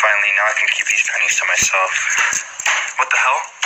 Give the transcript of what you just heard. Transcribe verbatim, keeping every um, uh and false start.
finally, now I can keep these pennies to myself. What the hell?